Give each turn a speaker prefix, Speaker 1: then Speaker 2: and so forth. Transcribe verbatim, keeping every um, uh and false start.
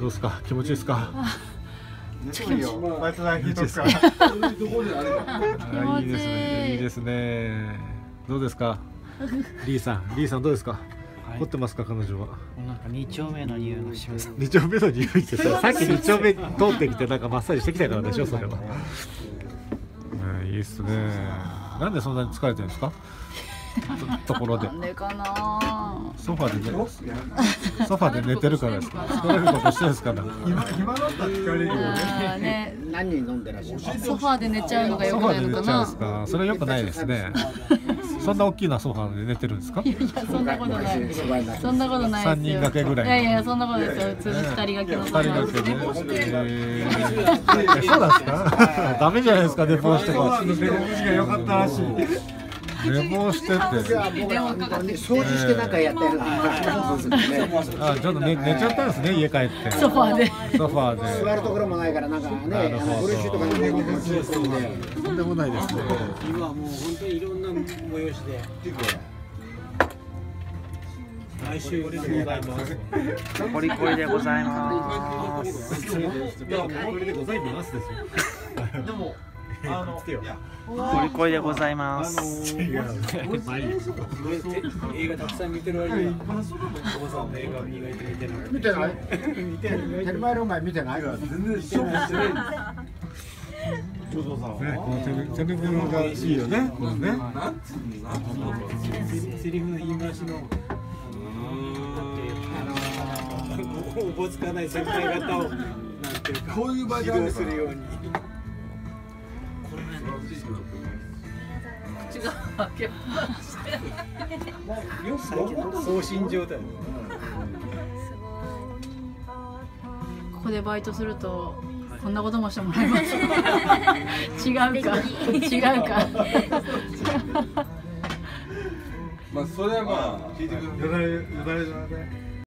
Speaker 1: どうですか、気持ちいいですか。
Speaker 2: 気持ちいい。
Speaker 1: バイト代引いとくから。いいですね、いいですね。どうですか、リーさん、リーさんどうですか。凝ってますか、彼女は。
Speaker 3: なんか二丁目の匂いがします。
Speaker 1: 二丁目の匂いってさ、さっき二丁目通ってきてなんかマッサージしてきたからでしょ、それは。いいですね。なんでそんなに疲れてるんですか。ところで。
Speaker 2: なんでかな。
Speaker 1: ソファでね、ソファで寝てるからですか。疲れることしてるんですから。
Speaker 4: 暇暇だったら疲れるよね。
Speaker 2: 何人飲んでらっしゃる。ソファで寝ちゃうのが良くないのかな。
Speaker 1: ソファで寝ちゃうんですか。それ良くないですね。そんな大きなソファで寝てるんですか。
Speaker 2: いやいや、そんなことない。そんなことない。
Speaker 1: 三人掛けぐらい。
Speaker 2: いやいや、そんなことですよ。普通に二人掛けの。二人
Speaker 1: 掛けね。そうなんですか。ダメじゃないですか、寝坊して。
Speaker 4: 寝心地が良かったらしい。
Speaker 1: 寝坊してて。
Speaker 5: 掃除してなんかやってる。
Speaker 1: あ、ちょっと寝寝ちゃったんですね、家帰って。
Speaker 2: ソファーで。
Speaker 1: ソファーで。
Speaker 5: 座るところもないからなんかね、ブルーシートとか寝心地ですんで。
Speaker 1: とんでもないですね。
Speaker 3: 今はもう本当にいろんな催しで。来週でございます。コリコリでございます。
Speaker 1: コリでございますですよ。
Speaker 4: でも。あの、
Speaker 3: コリコリでございます。
Speaker 4: 違う。
Speaker 3: 映画たくさん見てる割には、おばさんの映画磨いて見てない。
Speaker 5: 見てない？見てる。テルマエロンマイ見てない？
Speaker 4: 全然一緒にしてない。ちょうどさ、
Speaker 1: この手ぬぐいがいいよね。このね。
Speaker 3: セリフの言い回しの。おぼつかない先輩方を、なんていうか、
Speaker 4: こういう場合
Speaker 3: 移動するように。
Speaker 2: 口が開けまして。
Speaker 3: 送信状態。
Speaker 2: ここでバイトするとこんなこともしてもらいます。違うか、違うか。
Speaker 4: まあそれはまあ聞いてください。よだれよだれじゃない。